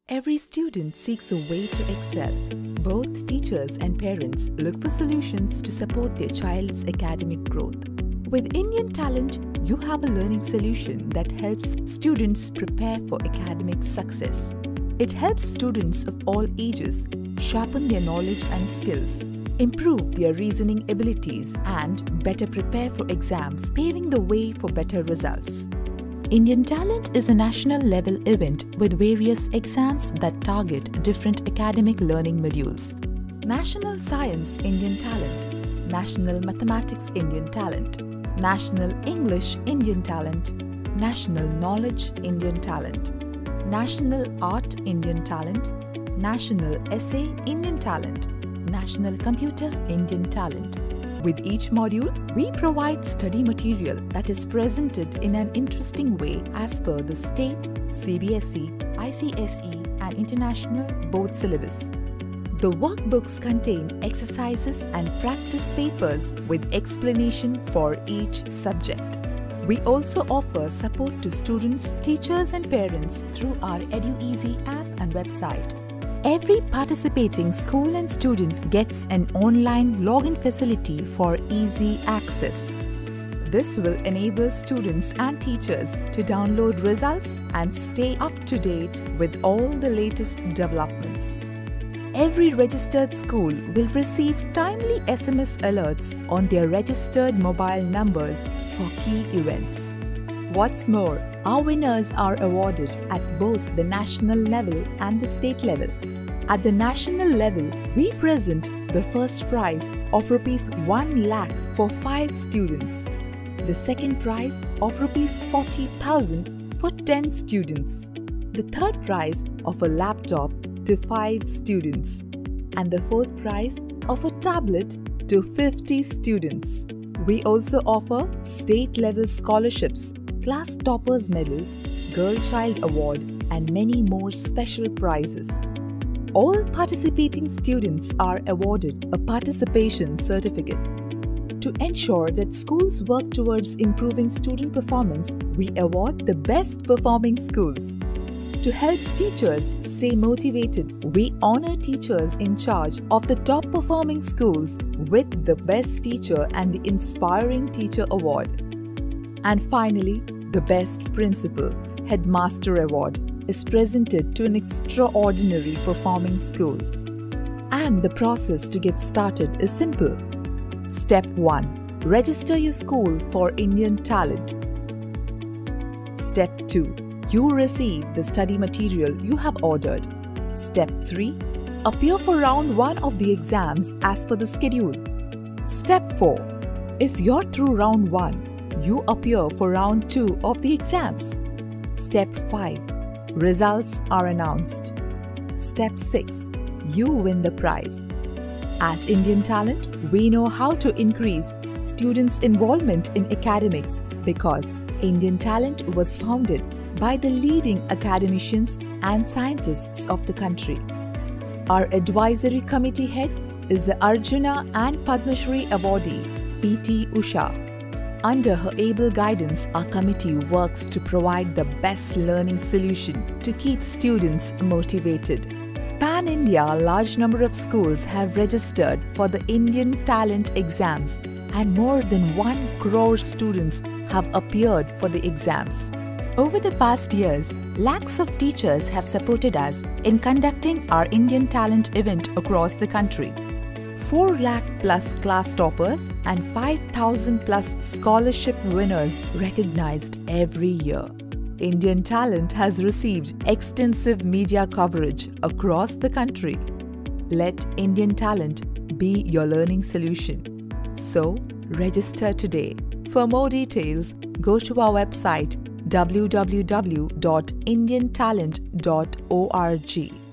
Every student seeks a way to excel. Both teachers and parents look for solutions to support their child's academic growth. With Indian Talent, you have a learning solution that helps students prepare for academic success. It helps students of all ages sharpen their knowledge and skills, improve their reasoning abilities, and better prepare for exams, paving the way for better results. Indian Talent is a national-level event with various exams that target different academic learning modules. National Science Indian Talent, National Mathematics Indian Talent, National English Indian Talent, National Knowledge Indian Talent, National Art Indian Talent, National Essay Indian Talent, National Computer Indian Talent. With each module, we provide study material that is presented in an interesting way as per the state, CBSE, ICSE and international board syllabus. The workbooks contain exercises and practice papers with explanation for each subject. We also offer support to students, teachers and parents through our EduEasy app and website. Every participating school and student gets an online login facility for easy access. This will enable students and teachers to download results and stay up to date with all the latest developments. Every registered school will receive timely SMS alerts on their registered mobile numbers for key events. What's more, our winners are awarded at both the national level and the state level. At the national level, we present the first prize of Rs 1 lakh for 5 students, the second prize of Rs 40,000 for 10 students, the third prize of a laptop to 5 students, and the fourth prize of a tablet to 50 students. We also offer state-level scholarships, class toppers medals, Girl Child Award, and many more special prizes. All participating students are awarded a participation certificate. To ensure that schools work towards improving student performance, we award the best performing schools. To help teachers stay motivated, we honor teachers in charge of the top performing schools with the Best Teacher and the Inspiring Teacher Award. And finally, the Best Principal Headmaster Award is presented to an extraordinary performing school. And the process to get started is simple. Step 1. Register your school for Indian Talent. Step 2. You receive the study material you have ordered. Step 3. Appear for round 1 of the exams as per the schedule. Step 4. If you're through round 1, you appear for round 2 of the exams. Step 5. Results are announced. Step 6. You win the prize. At Indian Talent, we know how to increase students' involvement in academics because Indian Talent was founded by the leading academicians and scientists of the country. Our advisory committee head is the Arjuna and Padma Shri awardee, P.T. Usha. Under her able guidance, our committee works to provide the best learning solution to keep students motivated. Pan-India, a large number of schools have registered for the Indian Talent exams and more than 1 crore students have appeared for the exams. Over the past years, lakhs of teachers have supported us in conducting our Indian Talent event across the country. 4 lakh plus class toppers and 5,000 plus scholarship winners recognized every year. Indian Talent has received extensive media coverage across the country. Let Indian Talent be your learning solution. So, register today. For more details, go to our website www.indiantalent.org.